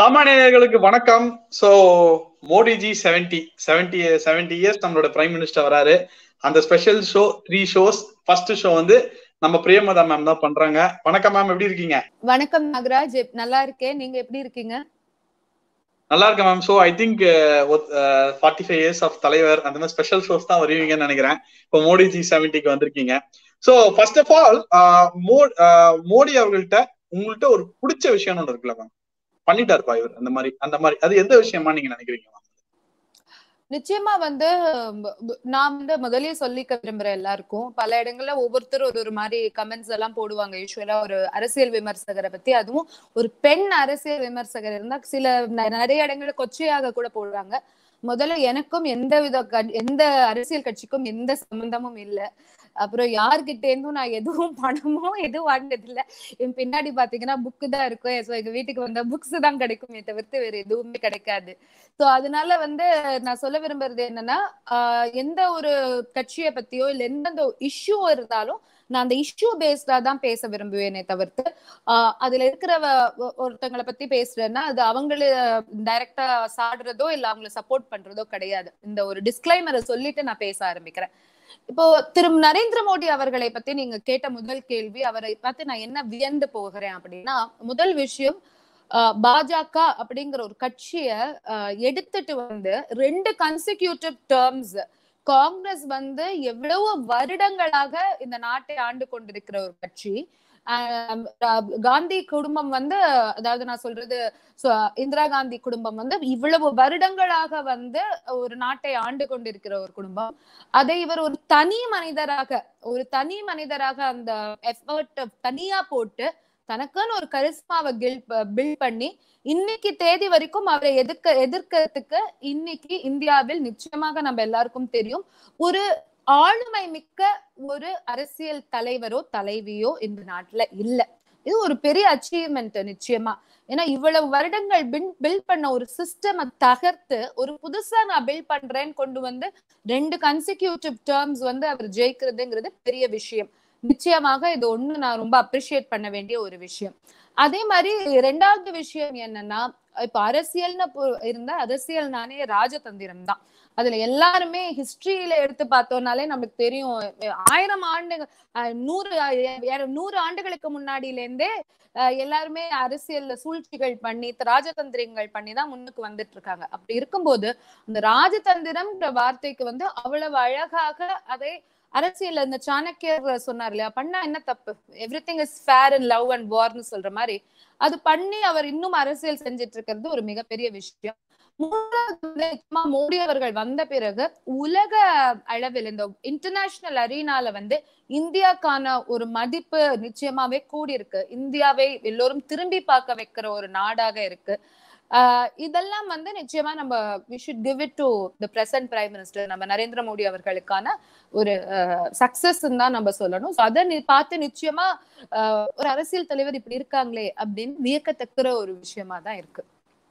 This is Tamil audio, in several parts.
சாமானியர்களுக்கு வணக்கம். சோ மோடிஜி 70 இயர்ஸ் நம்மளோட பிரைம் மினிஸ்டர் வராரு. அந்த special show 3 shows. First show வந்து நம்ம பிரியமதா மேம் தான் பண்றாங்க. வணக்கம் மேம், எப்படி இருக்கீங்க? வணக்கம் நாகராஜ், நல்லா இருக்கேன். நீங்க எப்படி இருக்கீங்க? நல்லா இருக்கேன் ma'am. So I think 45 years of தலைவர் அந்த மாதிரி ஸ்பெஷல் ஷோஸ் தான் வருவீங்கன்னு நினைக்கிறேன். இப்போ மோடிஜி 70க்கு வந்திருக்கீங்க. So first of all Modi அவர்கள்ட்ட உங்கள்கிட்ட ஒரு பிடிச்ச விஷயம்னு ஒன்று இருக்குல்ல மேம், பண்ணிட்டாருப்பா இவர் அந்த மாதிரி அது எந்த விஷயமா நீங்க நினைக்கிறீங்க? நிச்சயமா நான் முதலே சொல்லிக்க விரும்புறேன். எல்லாருக்கும் பல இடங்கள்ல ஒவ்வொருத்தரும் ஒரு மாதிரி கமெண்ட்ஸ் எல்லாம் போடுவாங்க. யூஸ்வலா ஒரு அரசியல் விமர்சகரை பத்தி, அதுவும் ஒரு பெண் அரசியல் விமர்சகர் இருந்தா சில நிறைய இடங்கள்ல கொச்சையாக கூட போடுறாங்க. முதல்ல எனக்கும் எந்த அரசியல் கட்சிக்கும் எந்த சம்பந்தமும் இல்லை. அப்புறம் யார்கிட்ட இருந்தும் நான் எதுவும் பணமோ எதுவும் வாங்கினது இல்லை. என் பின்னாடி பாத்தீங்கன்னா புக்கு தான் இருக்கும். எங்க வீட்டுக்கு வந்த புக்ஸ் தான் கிடைக்குமே தவிர்த்து வேற எதுவுமே கிடைக்காது. சோ அதனால நான் சொல்ல விரும்புறது என்னன்னா, எந்த ஒரு கட்சியை பத்தியோ இல்ல எந்த இஷ்யூ இருந்தாலும் நான் அந்த இஷ்யூ பேஸ்டா தான் பேச விரும்புவேனே தவிர்த்து அதுல இருக்கிற ஒருத்தங்களை பத்தி பேசுறேன்னா அது அவங்கள டைரக்டா சாடுறதோ இல்ல அவங்கள சப்போர்ட் பண்றதோ கிடையாது. இந்த ஒரு டிஸ்க்ளைமரை சொல்லிட்டு நான் பேச ஆரம்பிக்கிறேன். இப்போ திரு நரேந்திர மோடி அவர்களை பத்தி நீங்க கேட்ட முதல் கேள்வி, அவரை பார்த்து நான் என்ன வியந்து போகிறேன் அப்படின்னா, முதல் விஷயம், பாஜக அப்படிங்கிற ஒரு கட்சிய எடுத்துட்டு 2 கன்சிக்யூட்டிவ் டேர்ம்ஸ் காங்கிரஸ் எவ்வளவு வருடங்களாக இந்த நாட்டை ஆண்டு கொண்டிருக்கிற ஒரு கட்சி. காந்தி குடும்பம் அதாவது நான் சொல்றது இந்திரா காந்தி குடும்பம் இவ்வளவு வருடங்களாக ஒரு நாட்டை ஆண்டு கொண்டிருக்கிற ஒரு குடும்பம். அதை இவர் ஒரு தனி மனிதராக அந்த எஃபர்ட் தனியா போட்டு தனக்குன்னு ஒரு கரிஸ்மாவை பில்ட் பண்ணி இன்னைக்கு தேதி வரைக்கும் அவரை எதிர்க்கிறதுக்கு இன்னைக்கு இந்தியாவில் நிச்சயமாக நம்ம எல்லாருக்கும் தெரியும், ஒரு ஆளுமை மிக்க ஒரு அரசியல் தலைவரோ தலைவியோ இந்த நாட்டுல இல்ல. இது ஒரு பெரிய அச்சீவ்மெண்ட் நிச்சயமா. ஏன்னா இவ்வளவு வருடங்கள் பில்ட் பண்ண ஒரு சிஸ்டம் தகர்த்து ஒரு புதுசா நான் பில்ட் பண்றேன்னு கொண்டு 2 கன்சிக்யூட்டிவ் டேர்ம்ஸ் அவர் ஜெயிக்கிறதுங்கிறது பெரிய விஷயம். நிச்சயமாக இது ஒண்ணு நான் ரொம்ப அப்ரிஷியேட் பண்ண வேண்டிய ஒரு விஷயம். அதே மாதிரி 2வது விஷயம் என்னன்னா, இப்ப அரசியல்னு இருந்தா அரசியல்னாலே ராஜதந்திரம் தான். அதுல எல்லாருமே ஹிஸ்டரியில எடுத்து பார்த்தோம்னாலே நமக்கு தெரியும், 1000 ஆண்டுகள் 100 ஆண்டுகளுக்கு முன்னாடியில இருந்தே எல்லாருமே அரசியல்ல சூழ்ச்சிகள் பண்ணி ராஜதந்திரங்கள் பண்ணி தான் முன்னுக்கு வந்துட்டு இருக்காங்க. அப்படி இருக்கும்போது அந்த ராஜதந்திரம்ன்ற வார்த்தைக்கு அவ்வளவு அழகாக அதை அரசியல் இந்த சாணக்கியர் சொன்னார் இல்லையா, பண்ணா என்ன தப்பு, everything is fair and love and வார்னு சொல்ற மாதிரி அது பண்ணி அவர் இன்னும் அரசியல் செஞ்சிட்டு இருக்கிறது ஒரு மிகப்பெரிய விஷயம். மோடி அவர்கள் வந்த பிறகு உலக அளவில் இந்த இன்டர்நேஷனல் அரீனால இந்தியாக்கான ஒரு மதிப்பு நிச்சயமாவே கூடியிருக்கு. இந்தியாவை எல்லோரும் திரும்பி பார்க்க வைக்கிற ஒரு நாடாக இருக்கு. இதெல்லாம் நிச்சயமா நம்ம we should give it to the present prime minister, நம்ம நரேந்திர மோடி அவர்களுக்கான ஒரு சக்சஸ் தான் நம்ம சொல்லணும். அதை பார்த்து நிச்சயமா ஒரு அரசியல் தலைவர் இப்படி இருக்காங்களே அப்படின்னு வியக்கத்தக்கிற ஒரு விஷயமா தான் இருக்கு.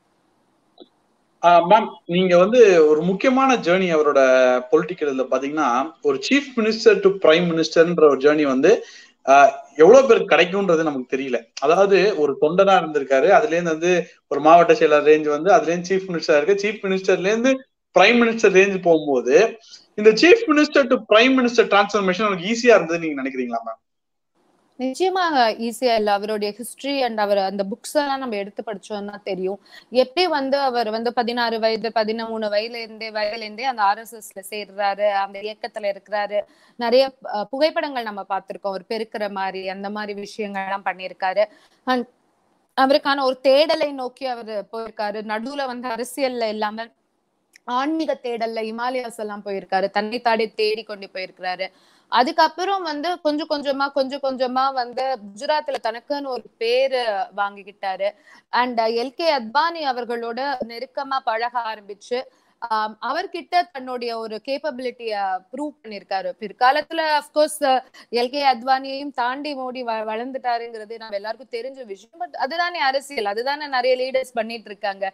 மேம், நீங்க ஒரு முக்கியமான ஜேர்னி அவரோட பொலிட்டிக்கல்ல பாத்தீங்கன்னா, ஒரு சீஃப் மினிஸ்டர் டு பிரைம் மினிஸ்டர்ன்ற ஒரு ஜேர்னி எவ்வளவு பேருக்கு கிடைக்கும்ன்றது நமக்கு தெரியல. அதாவது ஒரு தொண்டனா இருந்திருக்காரு, அதுல இருந்து ஒரு மாவட்ட செயலர் ரேஞ்ச் அதுல இருந்து சீஃப் மினிஸ்டர் இருக்கு, சீஃப் மினிஸ்டர்ல இருந்து பிரைம் மினிஸ்டர் ரேஞ்ச் போகும்போது இந்த chief minister to prime minister transformation உங்களுக்கு ஈஸியா இருந்தது நீங்க நினைக்கிறீங்களா மேம்? நிச்சயமா ஈஸியா இல்ல. அவருடைய ஹிஸ்டரி அண்ட் அவர் அந்த புக்ஸ் எல்லாம் நம்ம எடுத்து படிச்சோம்னா தெரியும், எப்படி அவர் 16 வயது 13 வயதுல இருந்தே அந்த RSSல சேர்றாரு, அந்த இயக்கத்துல இருக்கிறாரு. நிறைய புகைப்படங்கள் நம்ம பார்த்திருக்கோம், அவர் பெருக்கிற மாதிரி அந்த மாதிரி விஷயங்கள் எல்லாம் பண்ணியிருக்காரு. அவருக்கான ஒரு தேடலை நோக்கி அவர் போயிருக்காரு. நடுவுல அரசியல்ல இல்லாம ஆன்மீக தேடல்ல இமாலயாஸ் எல்லாம் போயிருக்காரு, தன்னை தாடி தேடி கொண்டு போயிருக்கிறாரு. அதுக்கப்புறம் கொஞ்சம் கொஞ்சமா குஜராத்ல தனக்குன்னு ஒரு பேரு வாங்கிக்கிட்டாரு. அண்ட் LK அத்வானி அவர்களோட நெருக்கமா பழக ஆரம்பிச்சு அவர்கிட்ட தன்னுடைய ஒரு கேப்பபிலிட்டிய ப்ரூவ் பண்ணிருக்காரு. பிற்காலத்துல அப்கோர்ஸ் LK அத்வானியையும் தாண்டி மோடி வளர்ந்துட்டாருங்கிறது நம்ம எல்லாருக்கும் தெரிஞ்ச விஷயம். பட் அதுதானே அரசியல், அதுதானே நிறைய லீடர்ஸ் பண்ணிட்டு இருக்காங்க.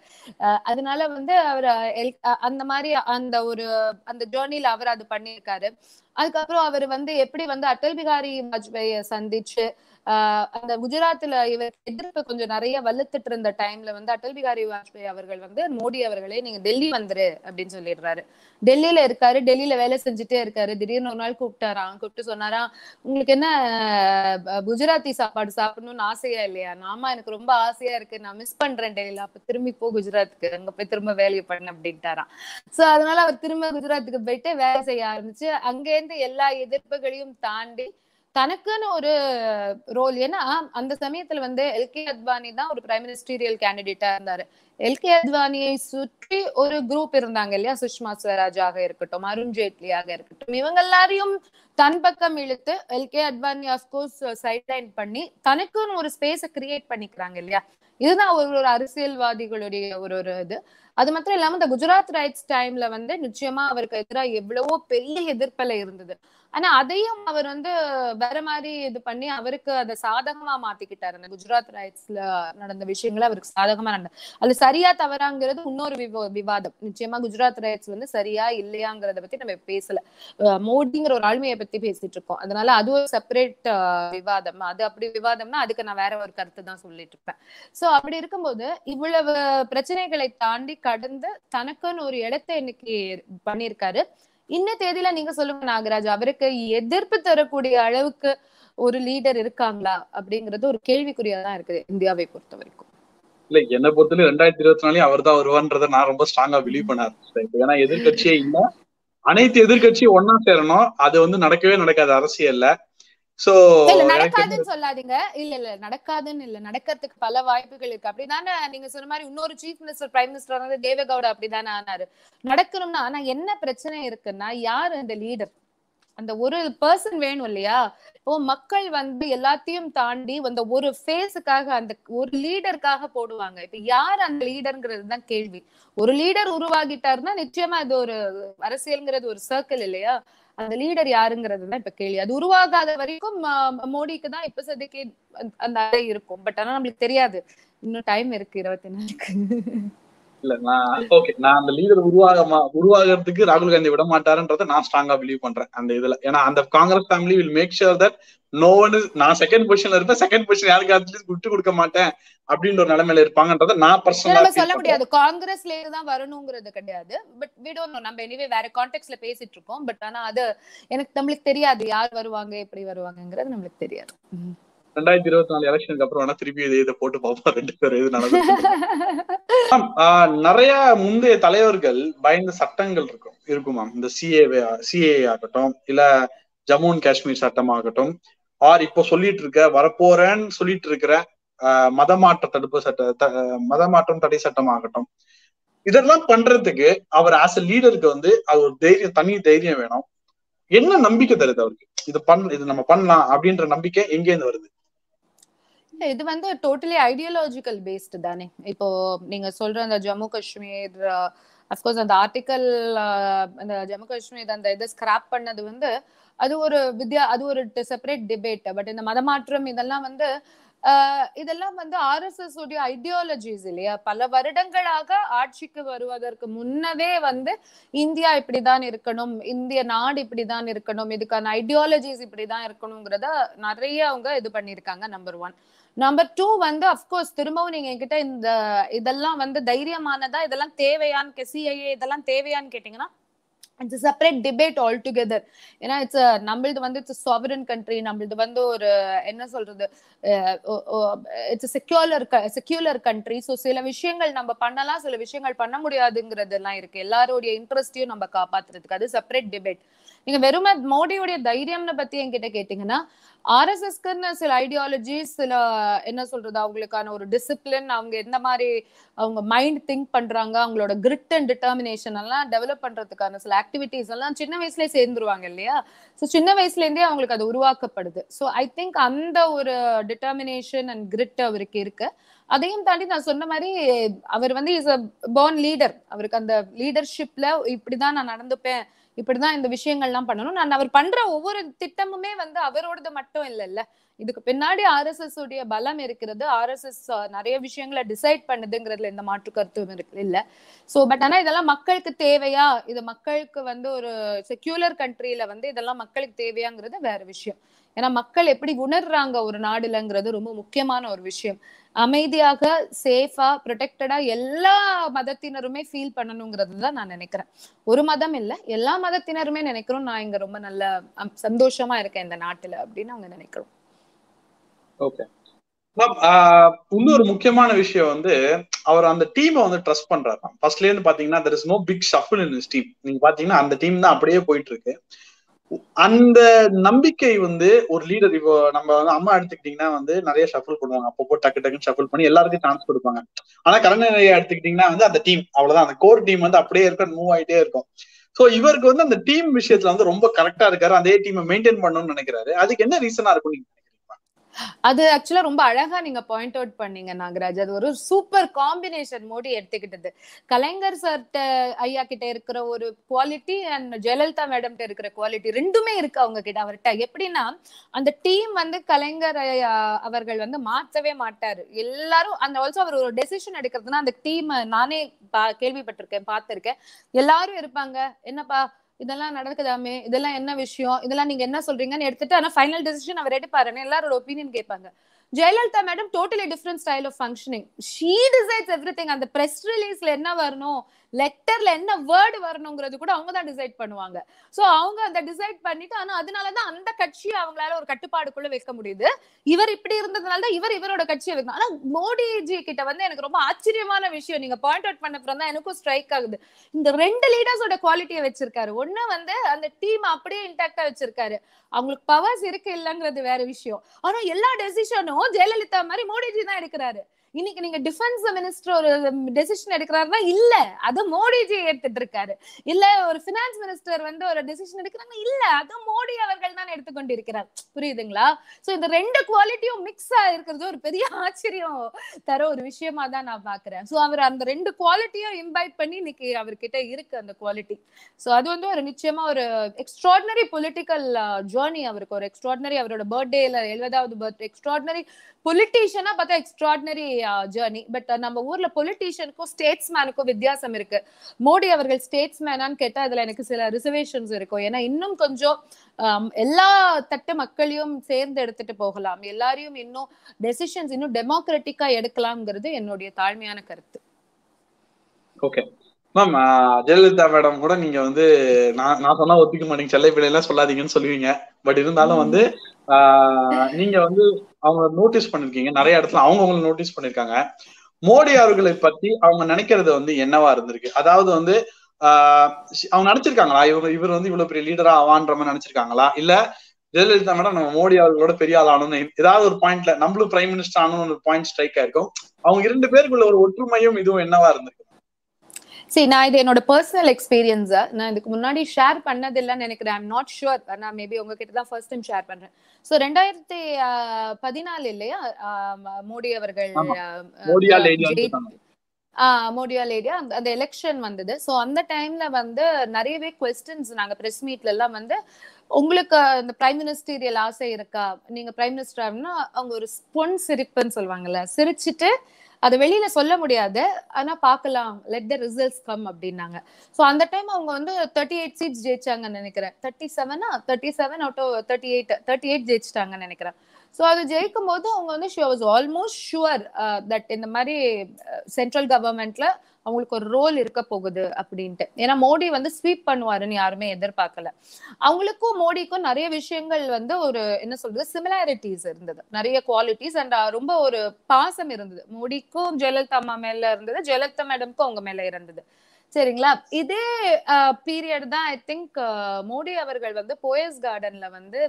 அதனால அவர் அந்த மாதிரி அந்த ஜேர்னில அவர் அது பண்ணியிருக்காரு. அதுக்கப்புறம் அவர் வந்து எப்படி வந்து அடல் பிகாரி வாஜ்பாயை சந்திச்சு அந்த குஜராத்ல இவருக்கு எதிர்ப்பு கொஞ்சம் நிறைய வலுத்துட்டு இருந்த டைம்ல வந்து அடல் பிகாரி வாஜ்பாய் அவர்கள் வந்து மோடி அவர்களே நீங்க டெல்லி வந்துரு அப்படின்னு சொல்லிடுறாரு. டெல்லியில இருக்காரு, டெல்லியில வேலை செஞ்சுட்டே இருக்காரு. திடீர்னு ஒரு நாள் கூப்பிட்டு சொன்னாராம், உங்களுக்கு என்ன குஜராத்தி சாப்பாடு சாப்பிடணும்னு ஆசையா இல்லையா? நாம எனக்கு ரொம்ப ஆசையா இருக்கு, நான் மிஸ் பண்றேன் டெல்லியில, அப்ப திரும்பி போ குஜராத்துக்கு, அங்க போய் திரும்ப வேலையை பண்ண அப்படின்ட்டாராம். சோ அதனால அவர் திரும்ப குஜராத்துக்கு போயிட்டு வேலை செய்ய ஆரம்பிச்சு அங்கேருந்து எல்லா எதிர்ப்புகளையும் தாண்டி தனக்குன்னு ஒரு ரோல். ஏன்னா அந்த சமயத்துல வந்து எல்கே அத்வானி தான் ஒரு பிரைம் மினிஸ்டீரியல் கேண்டிடேட்டா இருந்தாரு. எல்கே அத்வானியை சுற்றி ஒரு குரூப் இருந்தாங்க இல்லையா, சுஷ்மா ஸ்வராஜாக இருக்கட்டும், அருண் ஜேட்லியாக இருக்கட்டும், இவங்க எல்லாரையும் தன் பக்கம் இழுத்து எல்கே அத்வானி அஃப்கோர்ஸ் சைட்லைன் பண்ணி தனக்குன்னு ஒரு ஸ்பேஸை கிரியேட் பண்ணிக்கிறாங்க இல்லையா. இதுதான் ஒரு அரசியல்வாதிகளுடைய ஒரு இது. அது மாத்திரம் இல்லாம இந்த குஜராத் ரைட்ஸ் டைம்ல வந்து நிச்சயமா அவருக்கு எதிராக எவ்வளவோ பெரிய எதிர்ப்பலை இருந்தது. ஆனா அதையும் அவர் வந்து வேற மாதிரி இது பண்ணி அவருக்கு அதை சாதகமா மாத்திக்கிட்டாரு. அந்த குஜராத் ரைட்ஸ்ல நடந்த விஷயங்களை அவருக்கு சாதகமா நடந்தது. அது சரியா தவறாங்கிறது இன்னொரு விவாதம். நிச்சயமா குஜராத் ரைட்ஸ் வந்து சரியா இல்லையாங்கிறத பத்தி நம்ம பேசல. மோடிங்கிற ஒரு ஆளுமையை பத்தி பேசிட்டு இருக்கோம். அதனால அது ஒரு செப்பரேட் விவாதம். அது அப்படி விவாதம்னா அதுக்கு நான் வேற ஒரு கருத்து தான் சொல்லிட்டு இருப்பேன். சோ அப்படி இருக்கும்போது இவ்வளவு பிரச்சனைகளை தாண்டி கடந்து தனக்குன்னு ஒரு இடத்தை இன்னைக்கு பண்ணியிருக்காரு. இன்ன தேதியில நீங்க சொல்லுங்க நாகராஜ், அவருக்கு எதிர்ப்பு தரக்கூடிய அளவுக்கு ஒரு லீடர் இருக்காங்களா அப்படிங்கிறது ஒரு கேள்விக்குறியாதான் இருக்குது இந்தியாவை பொறுத்த வரைக்கும். இல்ல, என்னை பொறுத்தவரை 2024 அவர் தான் வருவான்றதை நான் ரொம்ப ஸ்ட்ராங்கா பிலீவ் பண்ண ஆரம்பிச்சிட்டேன். ஏன்னா எதிர்கட்சியே இல்ல, அனைத்து எதிர்கட்சியும் ஒன்னா சேரணும். அது வந்து நடக்கவே நடக்காது அரசியல்ல. சோ நடக்காதுன்னு சொல்லாதீங்க. இல்ல நடக்காதுன்னு இல்ல, நடக்கிறதுக்கு பல வாய்ப்புகள் இருக்கு. அப்படிதானே நீங்க சொன்ன மாதிரி இன்னொரு சீஃப் மினிஸ்டர் பிரைம் மினிஸ்டர் வந்து தேவேகவுடா அப்படிதானே ஆனாரு. நடக்கணும்னா ஆனா என்ன பிரச்சனை இருக்குன்னா, யார் அந்த லீடர், அந்த ஒரு பர்சன் வேணும் இல்லையா. இப்போ மக்கள் வந்து எல்லாத்தையும் தாண்டி அந்த ஒரு ஃபேஸுக்காக அந்த ஒரு லீடருக்காக போடுவாங்க. இப்ப யார் அந்த லீடர்ங்கிறது தான் கேள்வி. ஒரு லீடர் உருவாகிட்டாருன்னா நிச்சயமா அது ஒரு அரசியல்ங்கிறது ஒரு சர்க்கிள் இல்லையா. அந்த லீடர் யாருங்கிறது தான் இப்ப கேள்வி. அது உருவாகாத வரைக்கும் மோடிக்கு தான் இப்ப சதிக்கு அந்த அறை இருக்கும். பட் ஆனா நம்மளுக்கு தெரியாது, இன்னும் டைம் இருக்கு 24க்கு. இல்ல, நான் அந்த லீடர் உருவாகிறதுக்கு ராகுல் காந்தி விட மாட்டாருன்றத நான் ஸ்ட்ராங்கா பிலீவ் பண்றேன் அந்த இதுல. ஏன்னா அந்த Congress family will make sure that no one is, நான் செகண்ட் பொசிஷன்ல இருப்பேன், செகண்ட் பொசிஷன் யாருக்கு விட்டு கொடுக்க மாட்டேன் அப்படின்ற ஒரு நிலைமையில இருப்பாங்கன்றத நான் பர்சனலா சொல்ல முடியாது. காங்கிரஸ்ல தான் வரணுங்கிறது கிடையாது. பட் we don't know, நம்ம எனிவே வேற கான்டெக்ஸ்ட்ல பேசிட்டு இருக்கோம். பட் ஆனா அது நம்மளுக்கு தெரியாது, யார் வருவாங்க எப்படி வருவாங்கங்கிறது நம்மளுக்கு தெரியாது. 2024 எலெக்ஷனுக்கு அப்புறம் வேணா திருப்பி இதை போட்டு பார்ப்போம் ரெண்டு பேரும் எது நடந்தது. நிறைய முந்தைய தலைவர்கள் பயந்த சட்டங்கள் இருக்குமா, இந்த சிஏ ஆகட்டும், இல்ல ஜம்மு அண்ட் காஷ்மீர் சட்டம் ஆகட்டும், ஆர் இப்போ சொல்லிட்டு இருக்க வரப்போறேன்னு சொல்லிட்டு இருக்கிற மதமாற்றம் தடை சட்டம் ஆகட்டும், இதெல்லாம் பண்றதுக்கு அவர் ஆஸ் அ லீடருக்கு வந்து அது ஒரு தைரியம், தனி தைரியம் வேணும். என்ன நம்பிக்கை தருது அவருக்கு இது நம்ம பண்ணலாம் அப்படின்ற நம்பிக்கை எங்க இருந்து வருது? இது வந்து டோட்டலி ஐடியாலஜிக்கல் பேஸ்டு தானே. இப்போ நீங்க சொல்ற அந்த ஜம்மு காஷ்மீர், அஃப்கோர்ஸ் அந்த ஆர்டிக்கல், அந்த ஜம்மு காஷ்மீர் அந்த இதை ஸ்கிராப் பண்ணது வந்து அது ஒரு செப்பரேட் டிபேட். பட் இந்த மதமாற்றம் இதெல்லாம் வந்து இதெல்லாம் வந்து RSS உடைய ஐடியாலஜிஸ் இல்லையா. பல வருடங்களாக ஆட்சிக்கு வருவதற்கு முன்னவே வந்து இந்தியா இப்படிதான் இருக்கணும், இந்திய நாடு இப்படிதான் இருக்கணும், இதுக்கான ஐடியாலஜிஸ் இப்படிதான் இருக்கணுங்கிறத நிறைய அவங்க இது பண்ணிருக்காங்க. நம்பர் 1. நம்பர் 2 வந்து அஃப்கோர்ஸ் திரும்பவும் நீங்க என்கிட்ட இதெல்லாம் வந்து தைரியமானதா, இதெல்லாம் தேவையான்னு, சிஐஏ இதெல்லாம் தேவையான்னு கேட்டீங்கன்னா it's a separate debate altogether. ஏன்னா நம்மளது வந்து it's a sovereign country, நம்மளது வந்து ஒரு என்ன சொல்றது, it's a secular country. so சில விஷயங்கள் நம்ம பண்ணலாம், சில விஷயங்கள் பண்ண முடியாதுங்கிறது எல்லாம் இருக்கு. எல்லாரோடைய இன்ட்ரெஸ்டையும் நம்ம காப்பாத்துறதுக்கு அது செப்பரேட் டிபேட். நீங்க வெறும் மோடியோடைய தைரியம்னு பத்தி என்கிட்ட கேட்டீங்கன்னா, RSSக்குன்னு சில ஐடியாலஜிஸ், சில என்ன சொல்றது, அவங்களுக்கான ஒரு டிசிப்ளின், அவங்க எந்த மாதிரி அவங்க மைண்ட் திங்க் பண்றாங்க, அவங்களோட கிரிட் அண்ட் டிட்டர்மினேஷன் எல்லாம் டெவலப் பண்றதுக்கான சில ஆக்டிவிட்டிஸ் எல்லாம் சின்ன வயசுலயே சேர்ந்துருவாங்க இல்லையா. சோ சின்ன வயசுல இருந்தே அவங்களுக்கு அது உருவாக்கப்படுது. சோ ஐ திங்க் அந்த ஒரு டிட்டர்மினேஷன் அண்ட் கிரிட் அவருக்கு இருக்கு. அதையும் தாண்டி நான் சொன்ன மாதிரி அவர் வந்து இஸ் அ பார்ன் லீடர். அவருக்கு அந்த லீடர்ஷிப்ல இப்படிதான் நான் நடந்துப்பேன், இப்படிதான் இந்த விஷயங்கள்லாம் பண்ணணும். நான் அவர் பண்ற ஒவ்வொரு திட்டமுமே வந்து அவரோடது மட்டும் இல்லைல்ல, இதுக்கு பின்னாடி RSS உடைய பலம் இருக்கிறது. RSS நிறைய விஷயங்களை டிசைட் பண்ணுதுங்கிறதுல எந்த மாற்று கருத்தும் இருக்கு இல்ல. சோ பட் ஆனா இதெல்லாம் மக்களுக்கு தேவையா, இது மக்களுக்கு வந்து ஒரு செக்யூலர் கண்ட்ரில வந்து இதெல்லாம் மக்களுக்கு தேவையாங்கிறது வேற விஷயம். ஏன்னா மக்கள் எப்படி உணர்றாங்க ஒரு நாடுலங்கிறது ரொம்ப முக்கியமான ஒரு விஷயம். அமைதியாக, சேஃபா, ப்ரொடெக்டடா எல்லா மதத்தினருமே ஃபீல் பண்ணணுங்கிறது தான் நான் நினைக்கிறேன். ஒரு மதம் இல்ல, எல்லா மதத்தினருமே நினைக்கிறோம் நான் இங்க ரொம்ப நல்ல சந்தோஷமா இருக்கேன் இந்த நாட்டுல அப்படின்னு அவங்க நினைக்கிறோம். ஓகே மேம், இன்னொரு முக்கியமான விஷயம் வந்து அவர் அந்த டீமை வந்து ட்ரஸ்ட் பண்றாரு. ஃபர்ஸ்ட்ல இருந்து பாத்தீங்கன்னா there is no big shuffle in his team. நீங்க பாத்தீங்கன்னா அந்த டீம் தான் அப்படியே போயிட்டு இருக்கு. அந்த நம்பிக்கை வந்து ஒரு லீடர், இப்போ நம்ம வந்து அம்மா எடுத்துக்கிட்டீங்கன்னா வந்து நிறைய ஷஃபிள் பண்ணுவாங்க, அப்பப்போ டக்கு டக்குன்னு ஷஃபிள் பண்ணி எல்லாருக்கும் சான்ஸ் கொடுப்பாங்க. ஆனா கருணாநிதியை எடுத்துக்கிட்டீங்கன்னா வந்து அந்த டீம் அவ்வளவுதான், அந்த கோர் டீம் வந்து அப்படியே இருக்க மூவ் ஆயிட்டே இருக்கும். சோ இவருக்கு வந்து அந்த டீம் விஷயத்துல வந்து ரொம்ப கரெக்டா இருக்காரு, அதே டீமை மெயின்டைன் பண்ணணும்னு நினைக்கிறாரு. அதுக்கு என்ன ரீசனா இருக்கும் நீங்க? அது ஆக்சுவலா ரொம்ப அழகா நீங்க பாயிண்ட் அவுட் பண்ணீங்க நாகராஜ். அது ஒரு சூப்பர் காம்பினேஷன் மோடி எடுத்துக்கிட்டது. கலைஞர் சார்ட்ட ஐயா கிட்ட இருக்கிற ஒரு குவாலிட்டி அண்ட் ஜெயலலிதா மேடம் கிட்ட இருக்கிற குவாலிட்டி ரெண்டுமே இருக்கு அவங்க கிட்ட. அவர்கிட்ட எப்படின்னா அந்த டீம் வந்து கலைஞர் அவர்கள் வந்து மாற்றவே மாட்டாரு. எல்லாரும் அந்த ஆல்சோ அவர் ஒரு டெசிஷன் எடுக்கிறதுனா அந்த டீம் நானே கேள்விப்பட்டிருக்கேன், பார்த்திருக்கேன். எல்லாரும் இருப்பாங்க, என்னப்பா இதெல்லாம் நடக்குதாமே, இதெல்லாம் என்ன விஷயம், இதெல்லாம் நீங்க என்ன சொல்றீங்கன்னு எடுத்துட்டு ஆனா ஃபைனல் டெசிஷன் அவர் எடுப்பாருன்னு எல்லாரோட ஒப்பீனியன் கேட்பாங்க. Jayalalithaa madam totally different style of functioning. She decides everything. அந்த பிரஸ் ரிலீஸ்ல என்ன வரணும், லெட்டர்ல என்ன வேர்டு வரணுங்கிறது கூட அவங்க தான் டிசைட் பண்ணுவாங்க. சோ அவங்க அந்த டிசைட் பண்ணிட்டு ஆனா அதனாலதான் அந்த கட்சியை அவங்களால ஒரு கட்டுப்பாடுக்குள்ள வைக்க முடியுது. இவர் இப்படி இருந்ததுனாலதான் இவரோட கட்சியை வைக்கணும். ஆனா மோடிஜி கிட்ட வந்து எனக்கு ரொம்ப ஆச்சரியமான விஷயம் நீங்க பாயிண்ட் அவுட் பண்ண அப்புறம் தான் எனக்கும் ஸ்ட்ரைக் ஆகுது. இந்த ரெண்டு லீடர்ஸோட குவாலிட்டியை வச்சிருக்காரு. ஒண்ணு வந்து அந்த டீம் அப்படியே இன்டாக்டா வச்சிருக்காரு. அவங்களுக்கு பவர்ஸ் இருக்கு இல்லங்கிறது வேற விஷயம். ஆனா எல்லா டெசிஷனும் ஜெயலலிதா மாதிரி மோடிஜி தான் எடுக்கிறாரு. இன்னைக்கு நீங்க டிஃபென்ஸ் மினிஸ்டர் ஒரு டெசிஷன் எடுக்கிறாருன்னா இல்ல அது மோடிஜி எடுத்துட்டு இருக்காரு. இல்ல ஒரு பினான்ஸ் மினிஸ்டர் வந்து ஒரு டெசிஷன் எடுக்கிறாங்க, இல்ல அது மோடி அவர்கள் தான் எடுத்துக்கொண்டிருக்கிறார். புரியுதுங்களா? சோ இந்த ரெண்டு குவாலிட்டியும் மிக்ஸ் ஆயிருக்கிறது ஒரு பெரிய ஆச்சரியம் தர ஒரு விஷயமா தான் நான் பாக்குறேன். சோ அவர் அந்த ரெண்டு குவாலிட்டியும் இம்பைட் பண்ணி இன்னைக்கு அவர்கிட்ட இருக்கு அந்த குவாலிட்டி. சோ அது வந்து ஒரு நிச்சயமா ஒரு எக்ஸ்ட்ராடினரி பொலிட்டிக்கல் ஜேர்னி அவருக்கு. ஒரு எக்ஸ்ட்ராடினரி அவரோட பர்த்டேல 70வது பர்த்டே எக்ஸ்ட்ராடினரி பொலிட்டீஷியனா பார்த்தா எக்ஸ்ட்ராடினரி ஜேர்னி. பட் நம்ம ஊர்ல பொலிட்டீஷியனுக்கும் ஸ்டேட்ஸ்மேனுக்கும் வித்தியாசம் இருக்கு. மோடி அவர்கள் ஸ்டேட்ஸ்மேனான்னு கேட்டா அதுல எனக்கு சில ரிசர்வேஷன்ஸ் இருக்கும். ஏன்னா இன்னும் கொஞ்சம் எல்லா தட்டு மக்களையும் சேர்ந்து எடுத்துட்டு போகலாம், எல்லாரையும் இன்னும் டெசிஷன்ஸ் இன்னும் டெமோக்ராட்டிக்கா எடுக்கலாம்ங்கிறது என்னுடைய தாழ்மையான கருத்து. ஓகே மேம், ஜெயலலிதா மேடம் கூட நீங்க வந்து நான் சொன்னா ஒத்துக்க மாட்டீங்க, செல்லை பிள்ளை எல்லாம் சொல்லாதீங்கன்னு சொல்லுவீங்க. பட் இருந்தாலும் வந்து நீங்க வந்து அவங்க நோட்டீஸ் பண்ணிருக்கீங்க, நிறைய இடத்துல அவங்க உங்களை நோட்டீஸ் பண்ணிருக்காங்க. மோடி அவர்களை பத்தி அவங்க நினைக்கிறது வந்து என்னவா இருந்திருக்கு? அதாவது வந்து அவங்க நினைச்சிருக்காங்களா இவர் வந்து இவ்வளவு பெரிய லீடரா ஆவான்ற மாதிரி நினைச்சிருக்காங்களா, இல்ல ஜெயலலிதா மேடம் நம்ம மோடி அவர்களோட பெரிய ஆள் ஆனோம்னு ஏதாவது ஒரு பாயிண்ட்ல நம்மளும் பிரைம் மினிஸ்டர் ஆனோம்னு ஒரு பாயிண்ட் ஸ்ட்ரைக் ஆயிருக்கும். அவங்க இரண்டு பேருக்குள்ள ஒரு ஒற்றுமையும் இதுவும் என்னவா இருந்திருக்கு? சரி, நான் இது என்னோட பர்சனல் எக்ஸ்பீரியன்ஸ் நான் இதுக்கு முன்னாடி ஷேர் பண்ணது இல்லைன்னு நினைக்கிறேன். I'm not sure. நான் மேபி உங்ககிட்ட தான் ஃபர்ஸ்ட் டைம் ஷேர் பண்றேன். ஸோ 2014 இல்லையா மோடி அவர்கள் மோடியா லேடியா அந்த எலெக்ஷன் வந்தது. ஸோ அந்த டைம்ல வந்து நிறையவே குவெஸ்டின்ஸ் நாங்க பிரஸ் மீட்ல எல்லாம் வந்து உங்களுக்கு இந்த பிரைம் மினிஸ்டீரியல் ஆசை இருக்கா, நீங்க பிரைம் மினிஸ்டர் ஆகணும்னா அவங்க ஒரு பொன் சிரிப்புன்னு சொல்லுவாங்கல்ல, சிரிச்சுட்டு அது வெளியில சொல்ல முடியாது, ஆனா பாக்கலாம், லெட் த ரிசல்ட்ஸ் கம் அப்படின்னாங்க. சோ அந்த டைம் அவங்க வந்து 38 சீட்ஸ் ஜெயிச்சாங்கன்னு நினைக்கிறேன். 37 அவுட் ஆஃப் 38 ஜெயிச்சிட்டாங்கன்னு நினைக்கிறேன். சோ அது ஜெயிக்கும் போது அவங்க வந்து she was almost sure that இந்த மாதிரி சென்ட்ரல் கவர்மெண்ட்ல அவங்களுக்கு ஒரு ரோல் இருக்க போகுது அப்படின்ட்டு. ஏன்னா மோடி வந்து ஸ்வீப் பண்ணுவாருன்னு யாருமே எதிர்பார்க்கல. அவங்களுக்கும் மோடிக்கும் நிறைய விஷயங்கள் வந்து ஒரு என்ன சொல்றது சிமிலாரிட்டிஸ் இருந்தது, நிறைய குவாலிட்டிஸ் அண்ட் ரொம்ப ஒரு பாசம் இருந்தது. மோடிக்கும் ஜெயலலிதா அம்மா மேல இருந்தது, ஜெயலலிதா மேடம்க்கும் அவங்க மேல இருந்தது. சரிங்களா? இதே பீரியட் தான் ஐ திங்க் மோடி அவர்கள் வந்து போயஸ் கார்டன்ல வந்து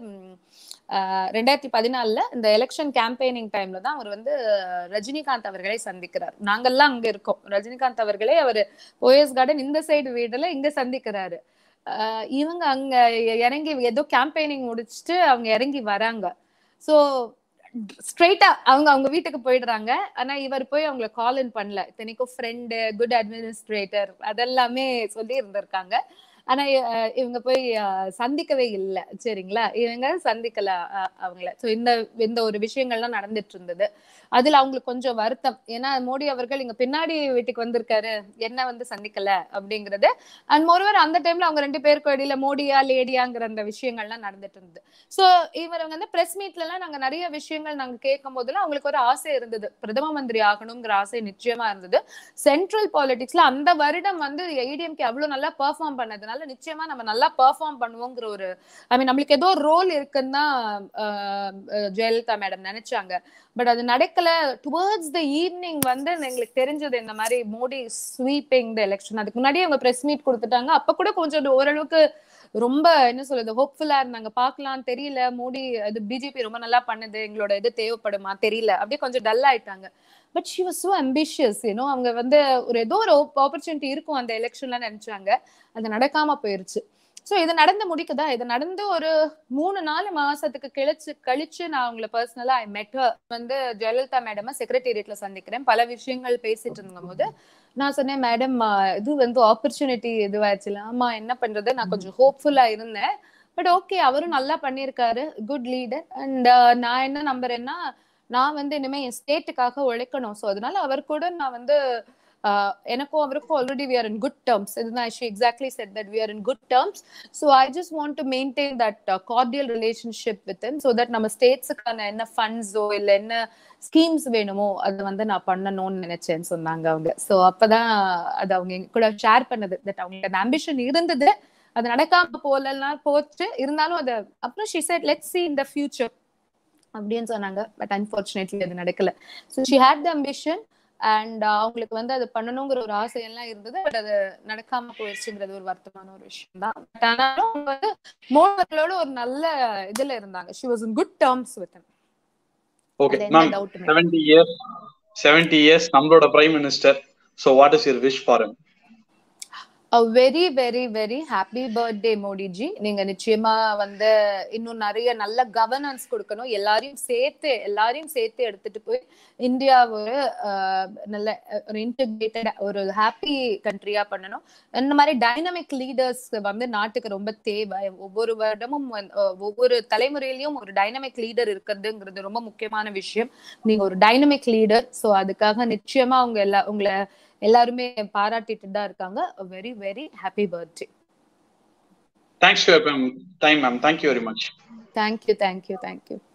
2014 இந்த எலெக்ஷன் கேம்பெயினிங் டைம்ல தான் அவர் வந்து ரஜினிகாந்த் அவர்களை சந்திக்கிறார். நாங்கெல்லாம் அங்க இருக்கோம். ரஜினிகாந்த் அவர்களே அவர் போயஸ் கார்டன் இந்த சைடு வீடுல இங்க சந்திக்கிறாரு. இவங்க அங்க இறங்கி ஏதோ கேம்பெயினிங் முடிச்சுட்டு அவங்க இறங்கி வராங்க. சோ ஸ்ட்ரெயிட்டா அவங்க வீட்டுக்கு போயிடுறாங்க. ஆனா இவர் போய் அவங்களை கால் இன் பண்ணல. இத்தனைக்கும் ஃப்ரெண்டு, குட் அட்மினிஸ்ட்ரேட்டர் அதெல்லாமே சொல்லி இருந்திருக்காங்க. ஆனா இவங்க போய் சந்திக்கவே இல்லை. சரிங்களா, இவங்க சந்திக்கல அவங்கள. சோ இந்த இந்த ஒரு விஷயங்கள்லாம் நடந்துட்டு இருந்தது. அதுல அவங்களுக்கு கொஞ்சம் வருத்தம். ஏன்னா மோடி அவர்கள் இங்க பின்னாடி வீட்டுக்கு வந்திருக்காரு, என்ன வந்து சந்திக்கல அப்படிங்கிறது. அண்ட் மோரோவர் அந்த டைம்ல அவங்க 2 பேருக்கும் இடையில மோடியா லேடியாங்கிற அந்த விஷயங்கள்லாம் நடந்துட்டு இருந்தது. சோ இவர் வந்து பிரஸ் மீட்ல எல்லாம் நாங்க நிறைய விஷயங்கள் நாங்க கேட்கும் போதெல்லாம் அவங்களுக்கு ஒரு ஆசை இருந்தது, பிரதம மந்திரி ஆகணுங்கிற ஆசை நிச்சயமா இருந்தது. சென்ட்ரல் பாலிடிக்ஸ்ல அந்த வருடம் வந்து ஏடிஎம்கே அவ்வளவு நல்லா பெர்ஃபார்ம் பண்ணதுனால நிச்சயமா நம்ம நல்லா பெர்ஃபார்ம் பண்ணுவோங்கிற ஒரு நம்மளுக்கு ஏதோ ஒரு ரோல் இருக்குன்னு தான் ஜெயலலிதா மேடம் நினைச்சாங்க. பட் அது நடக்கல. டுவர்ட்ஸ் த ஈவினிங் வந்து எங்களுக்கு தெரிஞ்சது இந்த மாதிரி மோடி ஸ்வீப்பிங் த எலெக்ஷன். அதுக்கு முன்னாடி அவங்க பிரஸ் மீட் கொடுத்துட்டாங்க. அப்ப கூட கொஞ்சம் ஓரளவுக்கு ரொம்ப என்ன சொல்றது ஹோப்ஃபுல்லா இருந்தாங்க. பாக்கலாம், தெரியல, மோடி இது பிஜேபி ரொம்ப நல்லா பண்ணுது, எங்களோட இது தேவைப்படுமா தெரியல, அப்படியே கொஞ்சம் டல் ஆயிட்டாங்க. But she was so ambitious. அவங்க வந்து ஏதோ ஒரு ஆப்பர்ச்சுனிட்டி இருக்கும் அந்த எலெக்ஷன்ல நினைச்சாங்க. அது நடக்காம போயிருச்சு. சோ இது நடந்து முடிக்குதா, இது நடந்து ஒரு 3-4 மாசத்துக்கு கழிச்சு நான் அவங்கள பர்சனலா ஐ மெட் ஹர். வந்து ஜெயலலிதா மேடம் செக்ரட்டேரியட்ல சந்திக்கிறேன். பல விஷயங்கள் பேசிட்டு இருக்கும் போது நான் சொன்னேன், மேடம் இது வந்து ஆப்பர்ச்சுனிட்டி இதுவாச்சுல. ஆமா, என்ன பண்றது, நான் கொஞ்சம் ஹோப்ஃபுல்லா இருந்தேன். பட் ஓகே, அவரும் நல்லா பண்ணிருக்காரு, குட் லீடர். அண்ட் நான் என்ன நம்புறேன்னா, நான் வந்து இனிமே என் ஸ்டேட்டுக்காக உழைக்கணும். சோ அதனால அவர் கூட நான் வந்து எனக்கும் அவருக்கும் already we are in good terms. இதுதான் she exactly said that we are in good terms. So I just want to maintain that cordial relationship with him so that நம்ம ஸ்டேட்ஸ்க்கான என்ன ஃபண்ட்ஸோ இல்ல என்ன ஸ்கீம்ஸ் வேணுமோ அது வந்து நான் பண்ணணும்னு நினைச்சேன்னு சொன்னாங்க அவங்க. சோ அப்பதான் அது அவங்க கூட ஷேர் பண்ணது, தட் அவங்களுக்கு அந்த ஆம்பிஷன் இருந்தது, அது நடக்காம போச்சு. இருந்தாலும் அது அப்புறம் she said let's see in the future அப்படின்னு சொன்னாங்க. பட் அன்பார்ச்சுனேட்லி அது நடக்கல. So she had the ambition and அவங்களுக்கு வந்து அது பண்ணணுங்கிற ஒரு ஆசை எல்லாம் இருந்தது. பட் அது நடக்காம போயிடுச்சுங்கிறது ஒரு வருத்தமான ஒரு விஷயம் தான். பட் ஆனாலும் அவங்க வந்து மோடிகளோட ஒரு நல்ல இதுல இருந்தாங்க. She was in good terms with him. Okay ma'am, 70 years நம்மளோட prime minister. So what is your wish for him? A very very very happy birthday Modi ji. நீங்க நிச்சயமா வந்து இன்னும் நிறைய நல்ல கவர்னன்ஸ் கொடுக்கணும். எல்லாரையும் சேர்த்து எடுத்துட்டு போய் இந்தியா ஒரு நல்ல ஒரு இன்டெகிரேட்டட் ஒரு ஹாப்பி கண்ட்ரியா பண்ணணும். இந்த மாதிரி டைனமிக் லீடர்ஸ் வந்து நாட்டுக்கு ரொம்ப தேவை. ஒவ்வொரு வருடமும் ஒவ்வொரு தலைமுறையிலயும் ஒரு டைனமிக் லீடர் இருக்கிறதுங்கிறது ரொம்ப முக்கியமான விஷயம். நீங்க ஒரு டைனமிக் லீடர். சோ அதுக்காக நிச்சயமா உங்களை எல்லாருமே பாராட்டிட்டு தான் இருக்காங்க. Very very happy birthday. Thanks for your time, ma'am. Thank you very much. Thank you.